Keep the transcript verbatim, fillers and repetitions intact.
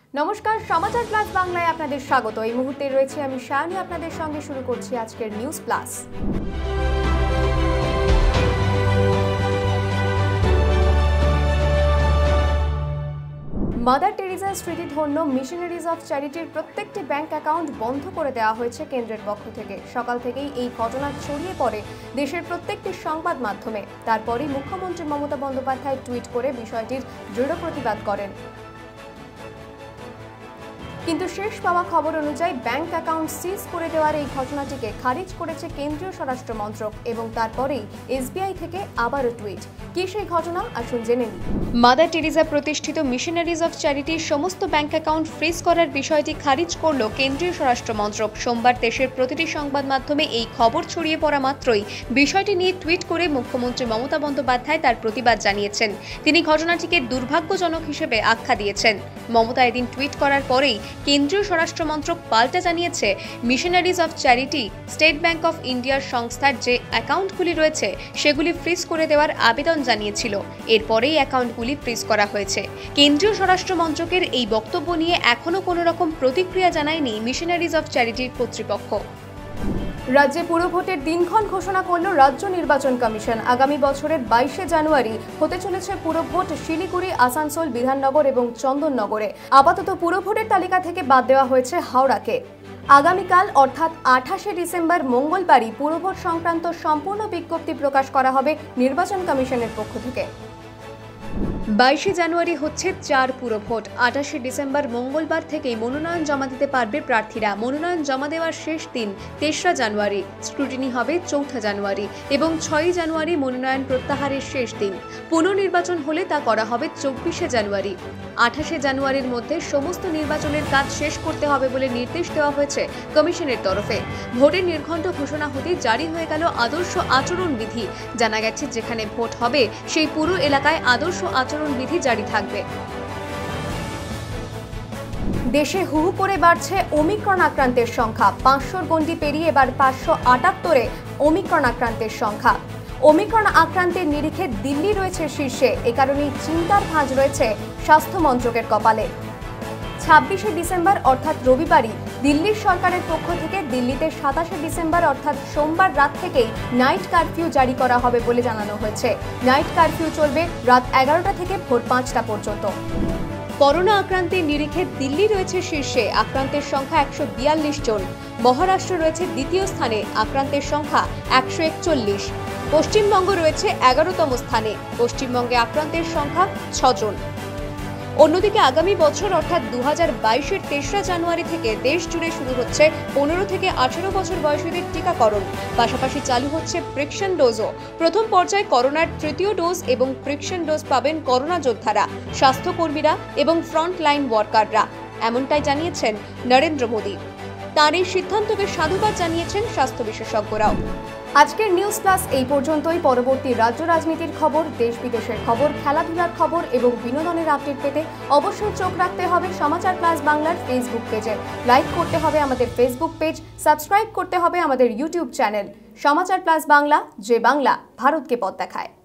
নমস্কার, সমাচার প্লাস বাংলায় আপনাদের স্বাগত। এই মুহূর্তে রয়েছে আমি শায়নী, আপনাদের সঙ্গে শুরু করছি আজকের নিউজ প্লাস। মাদার টেরিজা স্মৃতিধন্য মিশনারিজ অফ চ্যারিটির প্রত্যেকটি ব্যাংক অ্যাকাউন্ট বন্ধ করে দেওয়া হয়েছে কেন্দ্রের পক্ষ থেকে। সকাল থেকেই এই ঘটনা ছড়িয়ে পড়ে দেশের প্রত্যেকটি সংবাদ মাধ্যমে। তারপরই মুখ্যমন্ত্রী মমতা বন্দ্যোপাধ্যায় টুইট করে বিষয়টির দৃঢ় প্রতিবাদ করেন। কিন্তু শেষ পাওয়া খবর অনুযায়ী ব্যাংক অ্যাকাউন্ট সিজ করে দেওয়ার এই ঘটনাটিকে খারিজ করেছে কেন্দ্রীয় স্বরাষ্ট্র মন্ত্রক এবং তারপরেই এসবিআই থেকে আবারও টুইট। কি সেই ঘটনা, আসুন জেনে নিই। মাদার টেরিজা প্রতিষ্ঠিত মিশনারিজ অফ চ্যারিটির সমস্ত ব্যাংক অ্যাকাউন্ট ফ্রিজ করার বিষয়টি খারিজ করল কেন্দ্রীয় স্বরাষ্ট্র মন্ত্রক। সোমবার দেশের প্রতিটি সংবাদ মাধ্যমে এই খবর ছড়িয়ে পড়া মাত্রই বিষয়টি নিয়ে টুইট করে মুখ্যমন্ত্রী মমতা বন্দ্যোপাধ্যায় তার প্রতিবাদ জানিয়েছেন। তিনি ঘটনাটিকে দুর্ভাগ্যজনক হিসেবে আখ্যা দিয়েছেন। মমতা এদিন টুইট করার পরেই কেন্দ্রীয় স্বরাষ্ট্র মন্ত্রক পাল্টা জানিয়েছে, missionaries of charity state bank of ইন্ডিয়ার সংস্থার যে অ্যাকাউন্টগুলি রয়েছে সেগুলি ফ্রিজ করে দেওয়ার আবেদন জানিয়েছিল। এরপরেই অ্যাকাউন্টগুলি ফ্রিজ করা হয়েছে। কেন্দ্রীয় স্বরাষ্ট্র মন্ত্রকের এই বক্তব্য নিয়ে এখনও কোনো রকম প্রতিক্রিয়া জানায়নি মিশনারিজ অফ চ্যারিটির কর্তৃপক্ষ। রাজ্যে পুরভোটের দিনক্ষণ ঘোষণা করল রাজ্য নির্বাচন কমিশন। আগামী বছরের বাইশে জানুয়ারি হতে চলেছে পুরভোট শিলিগুড়ি, আসানসোল, বিধাননগর এবং চন্দননগরে। আপাতত পুরভোটের তালিকা থেকে বাদ দেওয়া হয়েছে হাওড়াকে। আগামীকাল অর্থাৎ আঠাশে ডিসেম্বর মঙ্গলবারই পুরভোট সংক্রান্ত সম্পূর্ণ বিজ্ঞপ্তি প্রকাশ করা হবে নির্বাচন কমিশনের পক্ষ থেকে। বাইশে জানুয়ারি হচ্ছে চার পুরভোট। আঠাশে ডিসেম্বর মঙ্গলবার থেকেই মনোনয়ন জমা দিতে পারবে প্রার্থীরা। মনোনয়ন জমা দেওয়ার শেষ দিন তেসরা জানুয়ারি, স্ক্রুটিনি হবে চৌঠা জানুয়ারি এবং ছয়ই জানুয়ারি মনোনয়ন প্রত্যাহারের শেষ দিন। পুনর্নির্বাচন হলে তা করা হবে চব্বিশে জানুয়ারি। আঠাশে জানুয়ারির মধ্যে সমস্ত নির্বাচনের কাজ শেষ করতে হবে বলে নির্দেশ দেওয়া হয়েছে কমিশনের তরফে। ভোটের নির্ঘণ্ট ঘোষণা হতেই জারি হয়ে গেল আদর্শ আচরণ বিধি। জানা গেছে, যেখানে ভোট হবে সেই পুরো এলাকায় আদর্শ আচরণ বিধি জারি থাকবে। দেশে হু হু করে বাড়ছে ওমিক্রন আক্রান্তের সংখ্যা। পাঁচশোর গণ্ডি পেরিয়ে এবার পাঁচশো আটাত্তরে ওমিক্রন আক্রান্তের সংখ্যা। ওমিক্রন আক্রান্তের নিরিখে দিল্লি রয়েছে শীর্ষে। এ কারণেই চিন্তার ভাঁজ রয়েছে স্বাস্থ্য মন্ত্রকের কপালে। ছাব্বিশে ডিসেম্বর অর্থাৎ রবিবারই দিল্লির সরকারের পক্ষ থেকে দিল্লিতে সাতাশে ডিসেম্বর অর্থাৎ সোমবার রাত থেকেই নাইট কারফিউ জারি করা হবে বলে জানানো হয়েছে। নাইট কারফিউ চলবে রাত এগারোটা থেকে ভোর পাঁচটা পর্যন্ত। করোনা আক্রান্তের নিরিখে দিল্লি রয়েছে শীর্ষে। আক্রান্তের সংখ্যা একশো বিয়াল্লিশ জন। মহারাষ্ট্র রয়েছে দ্বিতীয় স্থানে, আক্রান্তের সংখ্যা একশো একচল্লিশ। পশ্চিমবঙ্গ রয়েছে এগারোতম স্থানে। পশ্চিমবঙ্গে আক্রান্তের সংখ্যা ছজন। অন্যদিকে আগামী বছর অর্থাৎ দু হাজার বাইশের তেসরা জানুয়ারি থেকে দেশ জুড়ে শুরু হচ্ছে পনেরো থেকে আঠেরো বছর বয়সীদের টিকাকরণ। পাশাপাশি চালু হচ্ছে প্রিকশন ডোজও। প্রথম পর্যায়ে করোনার তৃতীয় ডোজ এবং প্রিকশন ডোজ পাবেন করোনা যোদ্ধারা, স্বাস্থ্যকর্মীরা এবং ফ্রন্ট লাইন ওয়ার্কাররা। এমনটাই জানিয়েছেন নরেন্দ্র মোদী। তার এই সিদ্ধান্তকে সাধুবাদ জানিয়েছেন স্বাস্থ্য বিশেষজ্ঞরাও। আজকের নিউজ প্লাস এই পর্যন্তই। পরবর্তী রাজ্য রাজনীতির খবর, দেশ বিদেশের খবর, খেলাধুলার খবর এবং বিনোদনের আপডেট পেতে অবশ্যই চোখ রাখতে হবে সমাচার প্লাস বাংলার ফেসবুক পেজে। লাইক করতে হবে আমাদের ফেসবুক পেজ, সাবস্ক্রাইব করতে হবে আমাদের YouTube channel. Samachar plus Bangla, যে বাংলা ভারতকে পথ দেখায়।